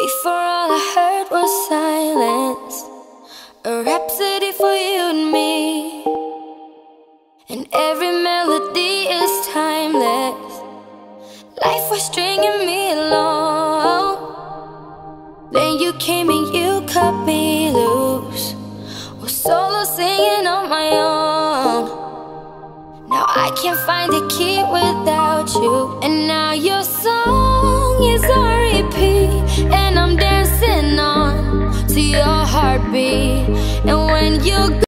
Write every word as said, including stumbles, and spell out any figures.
Before all I heard was silence, a rhapsody for you and me. And every melody is timeless. Life was stringing me along. Then you came and you cut me loose. Was solo singing on my own. Now I can't find a key without you. And now your song is on repeat, and I'm dancing on to your heartbeat. And when you